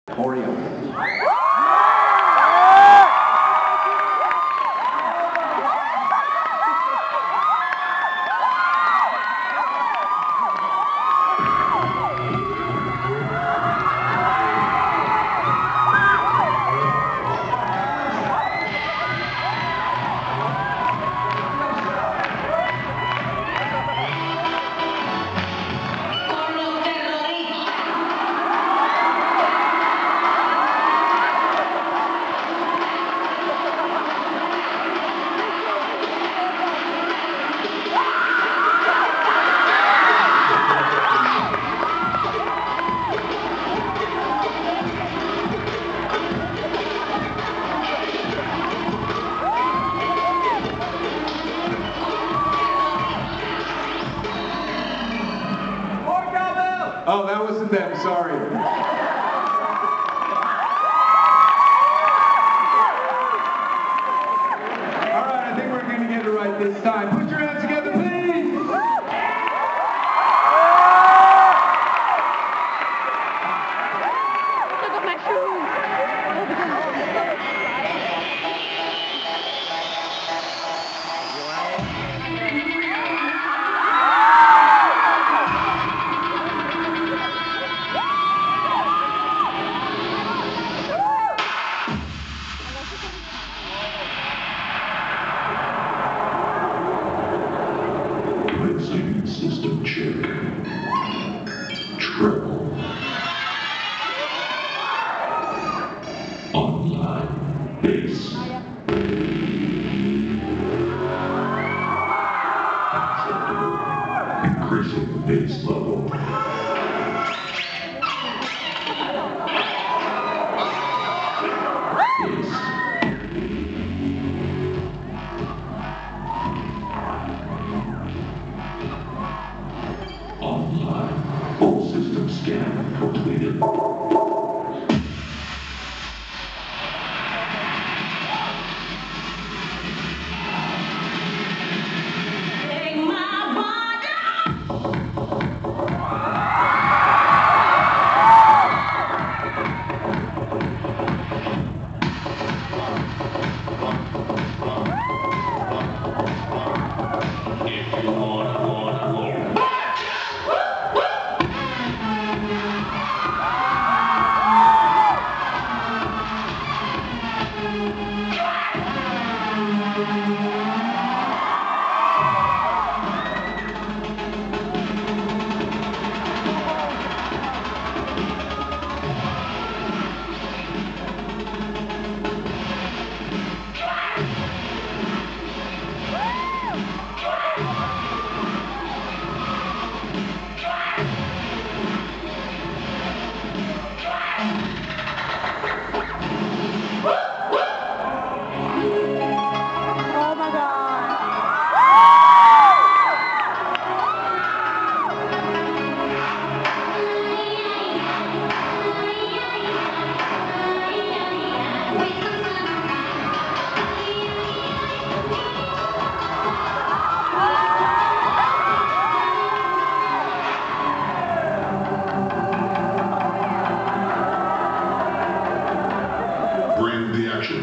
POREOTICS. Oh, that wasn't them, sorry. All right, I think we're going to get it right this time. Put your hands together, please. Look at my shoes. System check. Treble. Online base. Increasing base level. Online. Full system scan completed. Bring the action.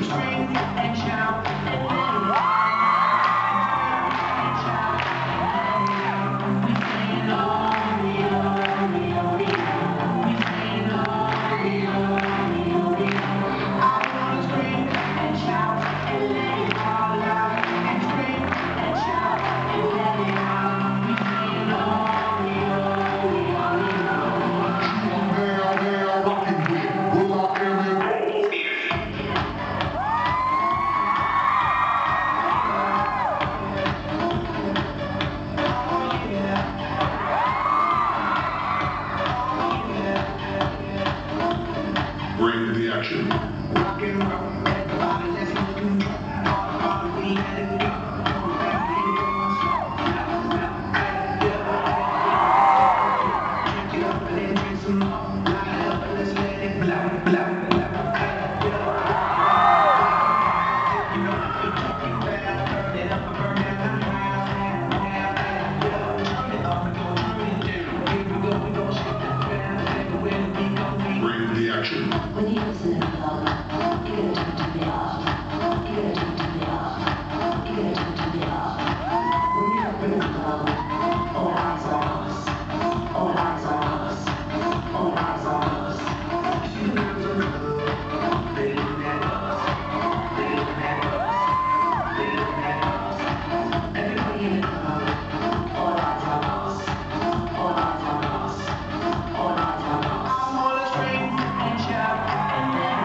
Bring the action. Bring the action. When you listen to the club, you're gonna turn to the off. You're gonna turn to the off. You're gonna turn to the off. When you're up in the club, all eyes on us. All eyes on us. All eyes on us. You know the club, they looking at us. They looking at us. They looking at us. Everybody in the club, all eyes on us. All eyes on us. All eyes on us. I'm gonna scream and shout and then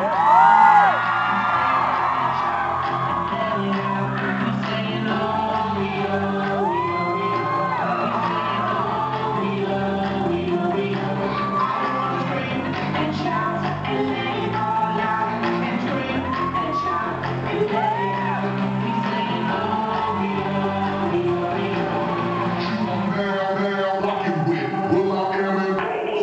saying, oh, we love, we love, we love. We love, we love, we love. I wanna scream and shout and let it all out. And scream and shout and let it out. We saying, oh, we love, we love, we love. Now, rockin' with Will I Am and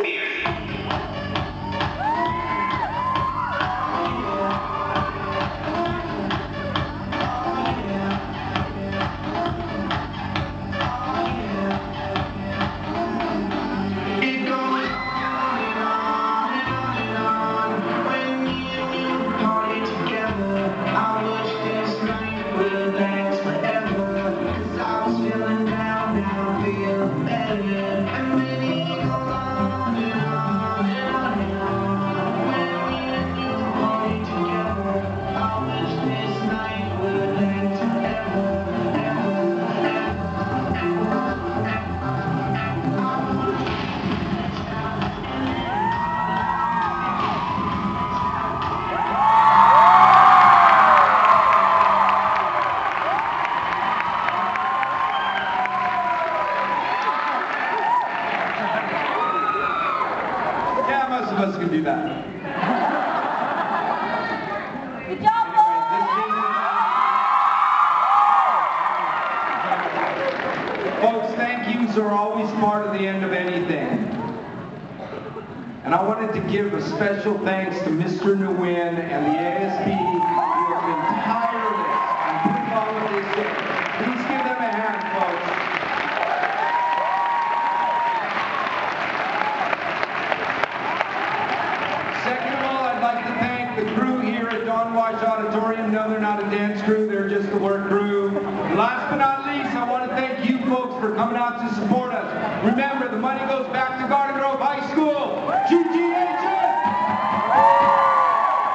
It goes on and on and on and on. When me and you party together, I wish this night would last forever. 'Cause I was feeling down, now I feel better. And then it goes on and on and on and on. When me and you party together, I wish this night would last forever, ever, Yeah, most of us can do that. Good job, Folks, thank yous are always part of the end of anything. And I wanted to give a special thanks to Mr. Nguyen and the ASP who have been tireless on putting all of this in. Please give them a hand, folks. Second of all, I'd like to thank the crew here at Don Wash Auditorium. No, they're not a dance crew, they're just the work crew. And last but not least, I want to thank you folks for coming out to support us. Remember,